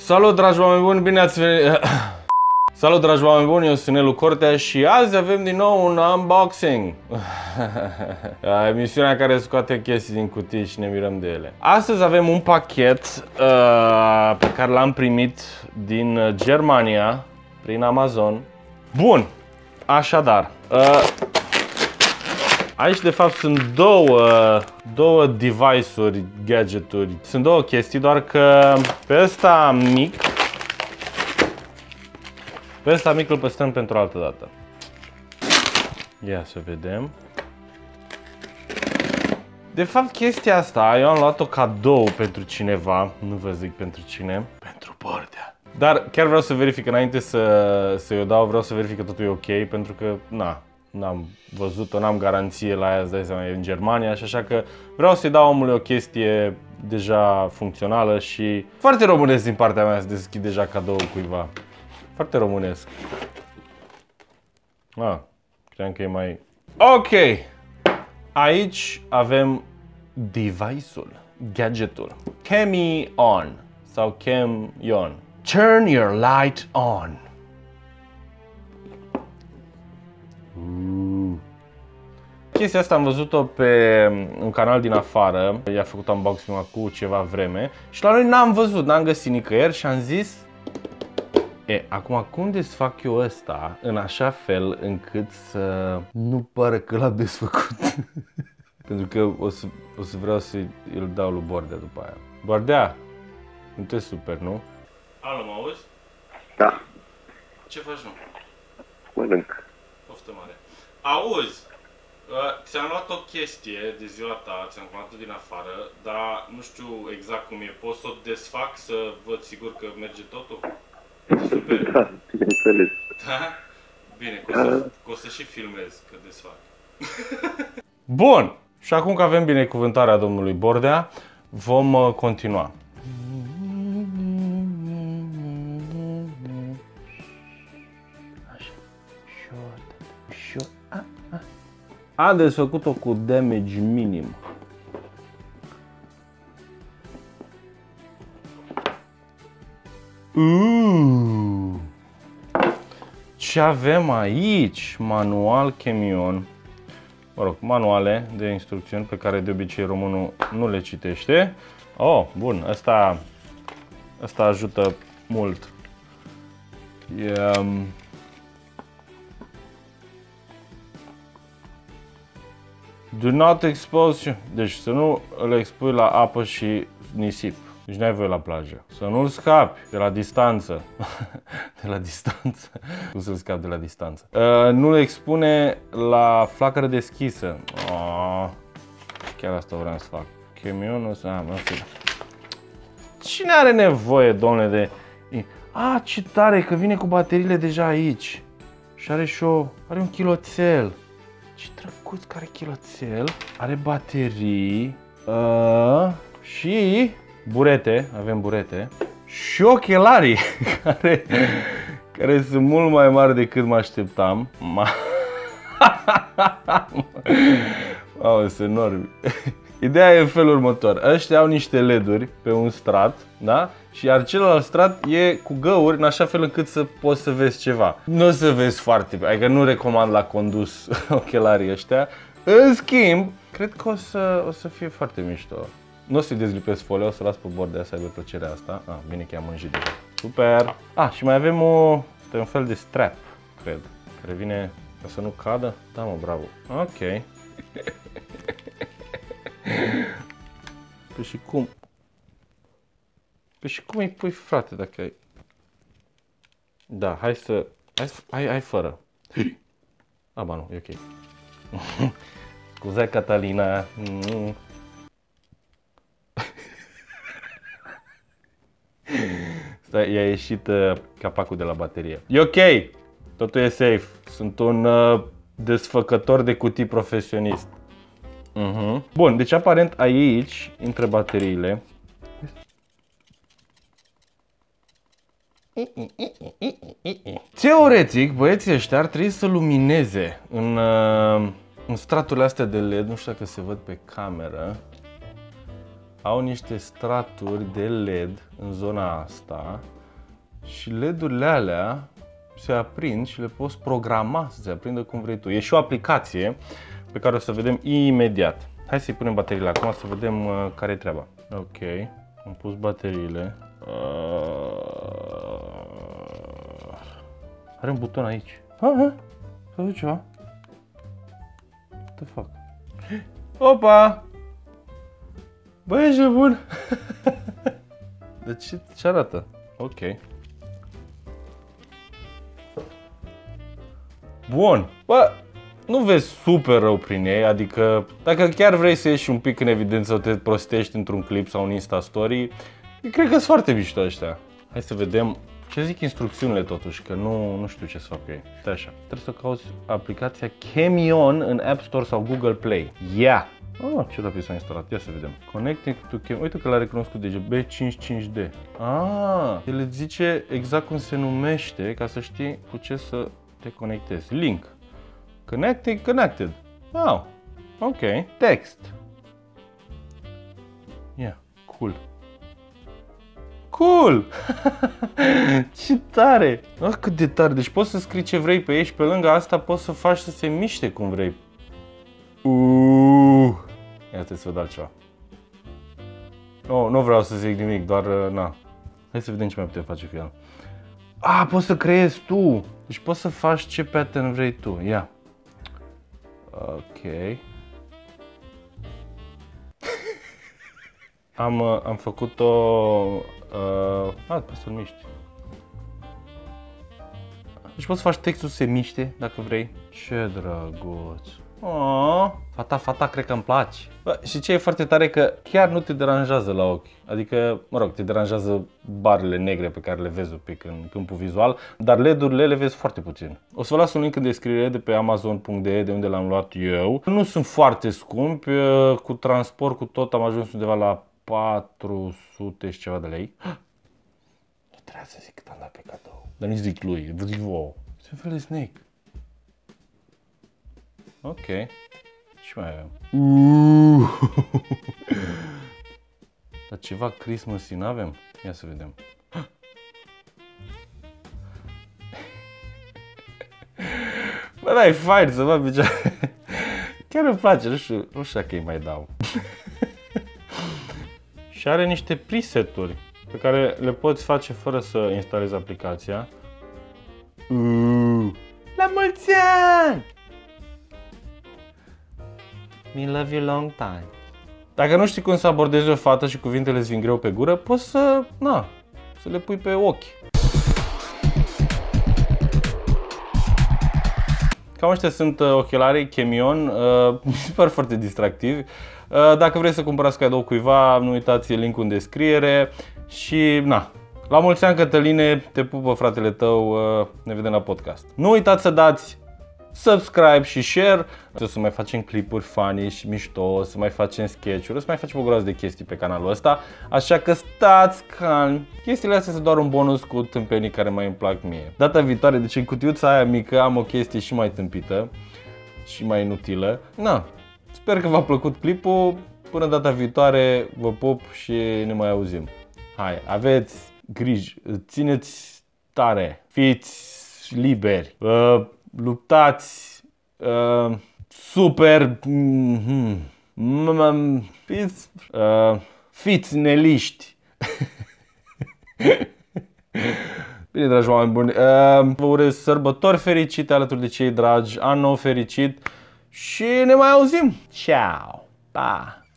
Salut, dragi oameni buni, bine ați venit! Salut, dragi oameni buni, eu sunt Nelu Cortea și azi avem din nou un unboxing. Emisiunea care scoate chestii din cutii și ne mirăm de ele. Astăzi avem un pachet pe care l-am primit din Germania, prin Amazon. Bun, așadar, aici de fapt sunt două device-uri, gadgeturi. Sunt două chestii, doar că pe ăsta mic, îl păstrăm pentru altă dată. Ia să vedem. De fapt, chestia asta eu am luat-o cadou pentru cineva, nu vă zic pentru cine, pentru Bordea. Dar chiar vreau să verific înainte să-i o dau, vreau să verific că totul e ok, pentru că, n-am văzut-o, n-am garanție la aia, îți dai seama, e în Germania și așa că vreau să-i dau omului o chestie deja funcțională și foarte românesc din partea mea să deschid deja cadou cuiva. Foarte românesc. Credeam că e mai... Ok! Aici avem device-ul, gadgetul. Chemion sau Chemion. Turn your light on. Chestia asta am văzut-o pe un canal din afară. I-a făcut unboxing cu ceva vreme și la noi n-am văzut, n-am găsit nicăieri și am zis acum cum desfac eu ăsta în așa fel încât să nu pară că l-am desfăcut? Pentru că o să vreau să îl dau lui Bordea după aia. Bordea, nu te super, nu? Alo, mă auzi? Da. Ce faci, nu? Mănânc. Poftă mare. Auzi, ți-am luat o chestie de ziua ta, ți-am luat-o din afară, dar nu știu exact cum e. Pot să o desfac să văd sigur că merge totul? Super. Da, bineînțeles. Da? Bine, că o să și filmez că desfac. Bun! Și acum că avem binecuvântarea domnului Bordea, vom continua. A desfăcut-o cu damage minim. Ce avem aici? Manual Chemion. Mă rog, manuale de instrucțiuni pe care de obicei românul nu le citește. Oh, bun, asta ajută mult. Do not expose, deci să nu îl expui la apă și nisip. Deci n-ai voie la plajă. Să nu-l scapi de la distanță. De la distanță. Cum să-l scapi de la distanță? Nu-l expune la flacără deschisă. Chiar asta vreau să fac. Chemionul ăsta, cine are nevoie, domnule, de... ce tare, că vine cu bateriile deja aici. Și are are un chiloțel. Ce drăguț că are chiloțel. Are baterii. Și... burete, avem burete și ochelarii care sunt mult mai mari decât mă așteptam. Sunt enormi. Ideea e în felul următor. Ăștia au niște LED-uri pe un strat, da? Și iar celălalt strat e cu găuri în așa fel încât să poți să vezi ceva. Nu o să vezi foarte bine, adică nu recomand la condus ochelarii ăștia. În schimb, cred că o să fie foarte mișto. Nu o să-i dezlipesc folia, o să las pe Bordea să aibă plăcerea asta. Bine că i-am mânjit deja. Super! Și mai avem un fel de strap, cred, care vine ca să nu cadă. Da, mă, bravo. Ok. Păi și cum? Păi și cum îi pui, frate, dacă ai... Da, hai fără. Ba nu, e ok. Scuze, Catalina. I-a ieșit capacul de la baterie. E ok, totul e safe. Sunt un desfăcător de cutii profesionist. Bun, deci aparent aici intră bateriile. Teoretic, băieții ăștia ar trebui să lumineze în straturile astea de LED. Nu știu dacă se văd pe cameră. au niște straturi de LED în zona asta și LED-urile alea se aprind și le poți programa să se aprindă cum vrei tu. E și o aplicație pe care o să vedem imediat. Hai să-i punem bateriile acum să vedem care e treaba. Ok, am pus bateriile. Are un buton aici. Să văd ceva. What the fuck? Opa! Băi, ești bun! De ce arată? Ok. Bun. Bă, nu vezi super rău prin ei, adică dacă chiar vrei să ieși un pic în evidență, să te prostești într-un clip sau un Insta Story, cred că sunt foarte mișto ăștia. Hai să vedem ce zic instrucțiunile totuși, că nu știu ce să fac cu ei. Stai așa, trebuie să cauți aplicația Chemion în App Store sau Google Play. Yeah! Ah, ce rapid s-a instalat, ia să vedem. Connecting to Chemion, uite că l-a recunoscut deja, B55D. Ah, el îți zice exact cum se numește, ca să știi cu ce să te conectezi. Link. Connected. Wow. Ok. Text. Yeah. Cool. Cool! Ce tare! Ah, cât de tare! Deci poți să scrii ce vrei pe ei și pe lângă asta poți să faci să se miște cum vrei. Ia trebuie să văd altceva. Nu vreau să zic nimic, doar na. Hai să vedem ce mai putem face cu el. Ah, poți să creezi tu! Deci poți să faci ce pattern vrei tu. Ia. Ok. Am făcut-o... poți să-l miști. Deci poți să faci textul să se miște, dacă vrei. Ce drăguț! Fata, cred că îmi place. Bă, și ce e foarte tare că chiar nu te deranjează la ochi. Adică, mă rog, te deranjează barele negre pe care le vezi un pic în câmpul vizual, dar LED-urile le vezi foarte puțin. O să vă las un link în descriere de pe amazon.de, de unde l-am luat eu. Nu sunt foarte scumpi, cu transport, cu tot am ajuns undeva la 400 și ceva de lei. Nu trebuie să zic cât am dat pe cadou. Dar nici zic lui, vă zic vouă. Ce fel de snake. Ok. Ce mai avem? Dar ceva Christmas n-avem? Ia să vedem. Bă, da, e fain să mă picioare. Chiar îmi place, nu știu dacă îi mai dau. Și are niște preset-uri pe care le poți face fără să instalezi aplicația. La mulți ani! Me love you long time. Dacă nu știi cum să abordezi o fată și cuvintele îți vin greu pe gură, poți să le pui pe ochi. Cam ăștia sunt ochelarii Chemion, mi se par foarte distractivi. Dacă vrei să cumpărați cadou cuiva, nu uitați linkul în descriere și la mulți ani, Cătăline, te pupă fratele tău, ne vedem la podcast. Nu uitați să dați subscribe și share. O să mai facem clipuri funny și mișto, o să mai facem sketch-uri, o să mai facem o groază de chestii pe canalul ăsta. Așa că stați calmi. Chestiile astea sunt doar un bonus cu tâmpenii care mai îmi plac mie. Data viitoare, deci în cutiuța aia mică am o chestie și mai tâmpită și mai inutilă. Sper că v-a plăcut clipul. Până data viitoare, vă pup și ne mai auzim. Hai, aveți grijă, țineți tare, fiți liberi, luptați, super, fiți neliști. Bine, dragi oameni buni, vă urez sărbători fericite alături de cei dragi, an nou fericit și ne mai auzim. Ciao, pa!